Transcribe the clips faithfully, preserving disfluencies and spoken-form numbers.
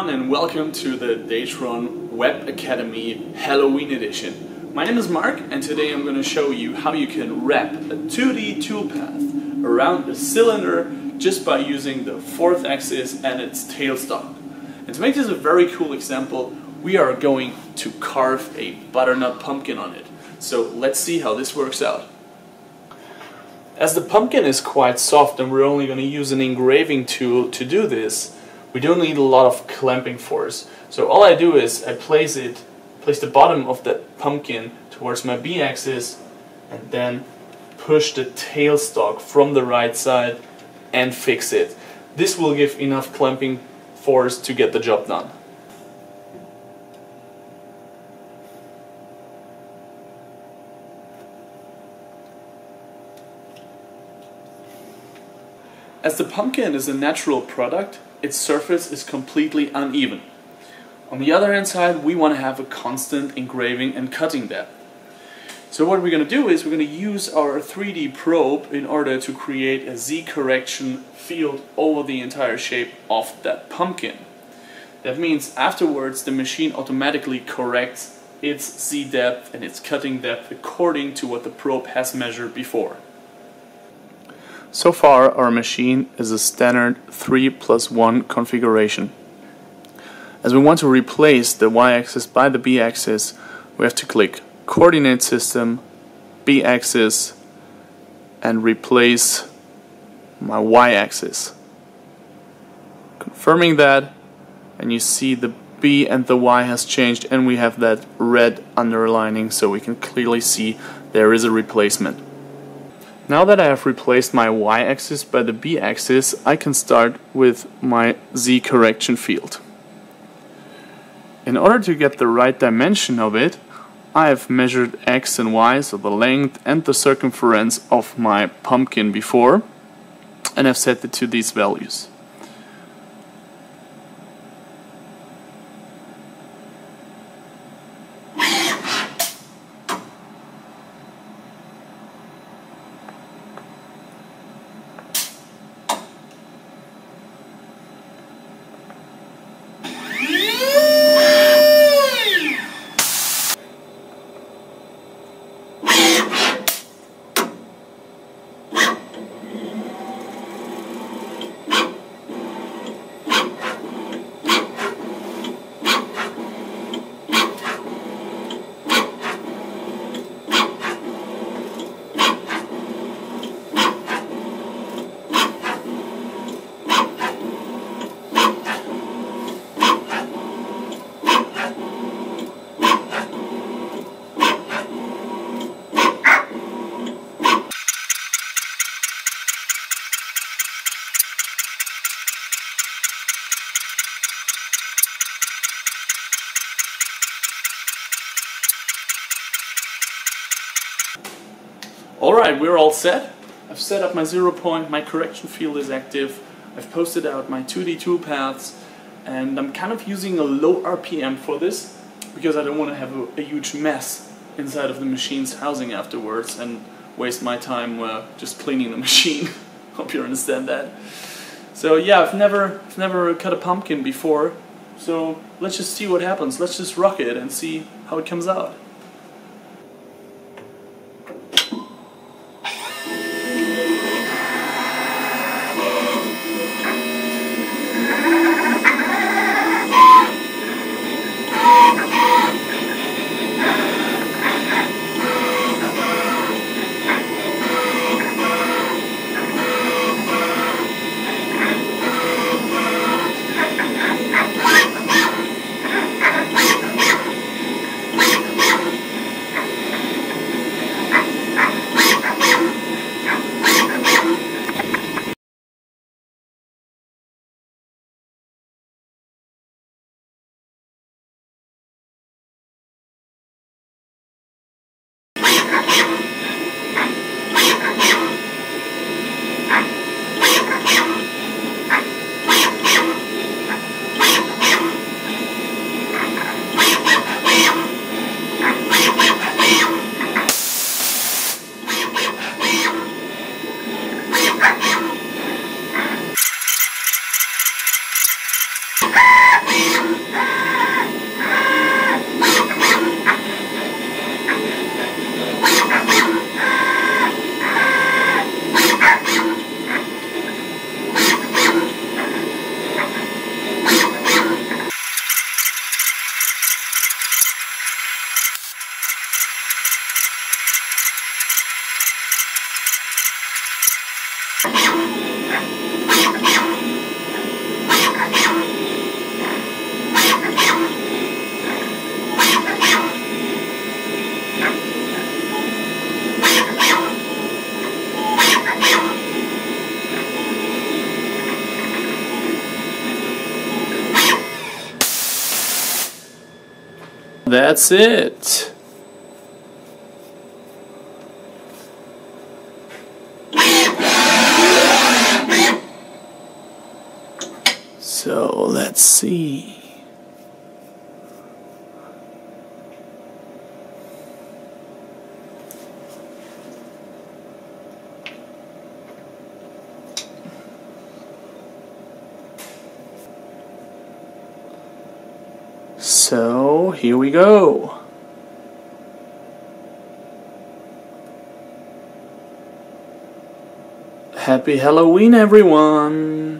everyone, and welcome to the DATRON Web Academy Halloween edition. My name is Mark, and today I'm going to show you how you can wrap a two D toolpath around a cylinder just by using the fourth axis and its tailstock. And to make this a very cool example, we are going to carve a butternut pumpkin on it. So let's see how this works out. As the pumpkin is quite soft and we're only going to use an engraving tool to do this, we don't need a lot of clamping force. So all I do is I place it, place the bottom of that pumpkin towards my B-axis and then push the tailstock from the right side and fix it. This will give enough clamping force to get the job done. As the pumpkin is a natural product, its surface is completely uneven. On the other hand side, we want to have a constant engraving and cutting depth. So what we're going to do is we're going to use our three D probe in order to create a Z correction field over the entire shape of that pumpkin. That means afterwards the machine automatically corrects its Z depth and its cutting depth according to what the probe has measured before. So far our machine is a standard three plus one configuration. As we want to replace the y-axis by the b-axis, we have to click Coordinate System, b-axis, and replace my y-axis. Confirming that, and you see the b and the y has changed and we have that red underlining, so we can clearly see there is a replacement. Now that I have replaced my y-axis by the b-axis, I can start with my Z correction field. In order to get the right dimension of it, I have measured x and y, so the length and the circumference of my pumpkin before, and I've set it to these values. Alright, we're all set. I've set up my zero point, my correction field is active, I've posted out my two D toolpaths, and I'm kind of using a low R P M for this because I don't want to have a, a huge mess inside of the machine's housing afterwards and waste my time uh, just cleaning the machine. Hope you understand that. So yeah, I've never, I've never cut a pumpkin before, so let's just see what happens. Let's just rock it and see how it comes out. that's it. So let's see. So here we go. Happy Halloween, everyone!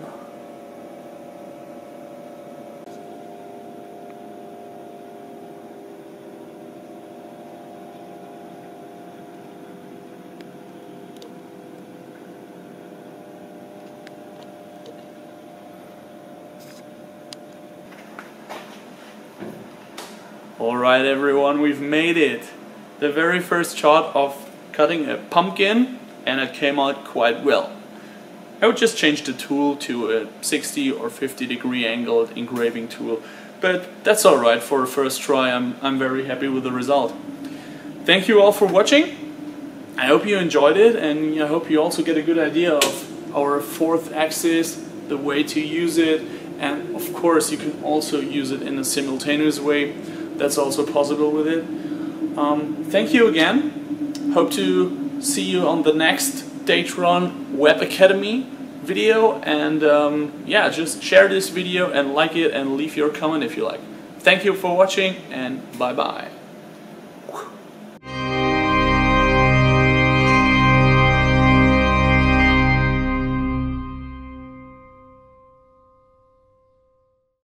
Alright everyone, we've made it! The very first shot of cutting a pumpkin, and it came out quite well. I would just change the tool to a sixty or fifty degree angled engraving tool, but that's alright for a first try. I'm, I'm very happy with the result. Thank you all for watching. I hope you enjoyed it, and I hope you also get a good idea of our fourth axis, the way to use it, and of course you can also use it in a simultaneous way. That's also possible with it. Um, thank you again. Hope to see you on the next DATRON Web Academy video, and um, yeah, just share this video and like it and leave your comment if you like. Thank you for watching, and bye bye.